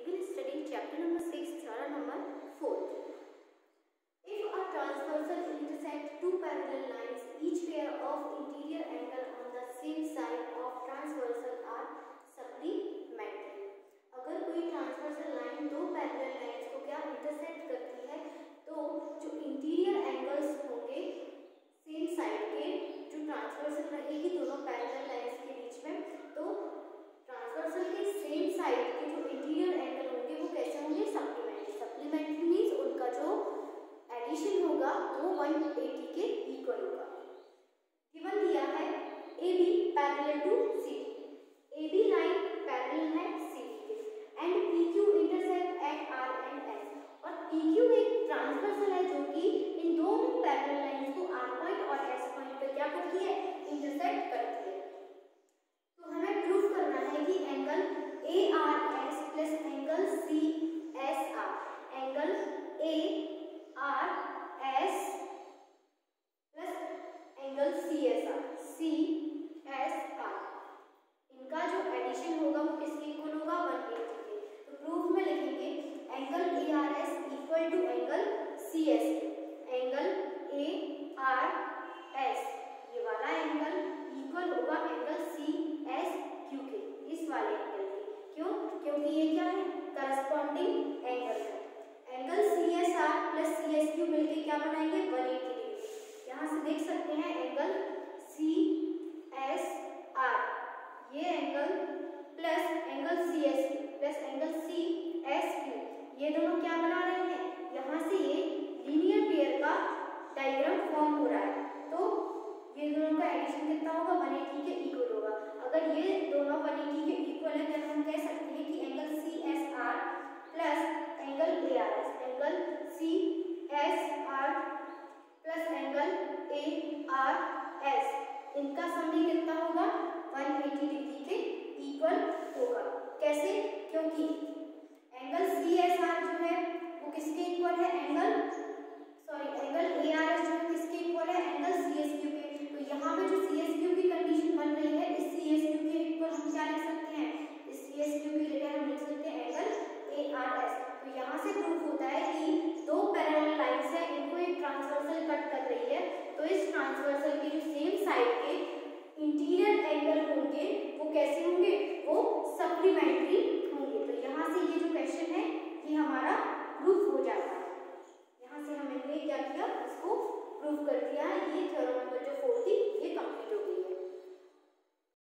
will study chapter number 6, theorem number 4. If a transversal intersect two parallel lines, each pair of interior angle on the same side of transversal are supplementary. अगर कोई transversal line दो parallel lines को क्या intersect करती है, तो जो interior angles होंगे सेम साइड के, जो ट्रांसवर्सल रहेगी दोनों पैरेलल लाइंस के बीच में, तो ट्रांसवर्सल के सेम साइड के जो इंटीरियर एंगल होंगे वो कैसे होंगे? सप्लीमेंट्री. सप्लीमेंट्री मीन्स उनका जो एडिशन होगा वो 180 के इक्वल होगा. गिवन दिया है AB parallel to CD. AB line parallel है CD के and PQ intersect at R and S. और PQ एक ट्रांसवर्सल है जो कि इन दोनों पैरेलल लाइंस को R पॉइंट और S पॉइंट पे क्या करती है? इंटरसेक्ट करती है. तो हमें प्रूव करना है कि angle ARS plus angle CSR, angle ARS plus angle CSR, इनका जो एडिशन होगा वो किसके इक्वल होगा? 180 के. तो प्रूफ में लिखेंगे angle ARS equal to angle CSQ. Angle ARS ये वाला एंगल इक्वल होगा एंगल CSQ के, इस वाले एंगल के. क्यों? क्योंकि ये क्या है? करस्पॉन्डिंग एंगल है. एंगल CSR प्लस CSQ मिलके क्या बनाएंगे? 180 डिग्री. यहाँ से देख सकते हैं एंगल CSR ये angle plus angle CSQ plus angle CSQ ये दोनों क्या बना रहे हैं? यहाँ से ये लीनियर पेयर का डायग्राम फॉर्म हो रहा है. तो ये दोनों का एडिशन कितना होगा? 180 के इक्वल होगा. अगर ये दोनों 180 के इक्वल है तो हम कह सकते हैं कि angle CSR plus angle ARS, angle CSR plus angle ARS इनका सम भी कितना होगा? 180 डिग्री के इक्वल होगा. कैसे? क्योंकि एंगल CSR जो है वो किसके इक्वल है? एंगल ARS जो है किसके इक्वल है? एंगल CSQ के. तो यहाँ पे जो CSQ की कंडीशन बन रही है, इस CSQ के इक्वल हम क्या लिख सकते हैं? इस CSQ की जगह हम लिख सकते हैं एंगल ARS. तो यहाँ से प्रूफ होता है कि दो पैरेलल लाइंस है, इनको एक ट्रांसवर्सल कट कर रही है, तो इस ट्रांसवर्सल के जो सेम साइड के इंटीरियर एंगल होंगे वो कैसे होंगे? वो सप्लीमेंट्री होंगे. तो यहाँ से ये जो क्वेश्चन है ये हमारा प्रूफ हो जाता है. यहाँ से हमने क्या किया? इसको प्रूफ कर दिया. ये थ्योरम नंबर जो 4 थी ये कंप्लीट हो गई.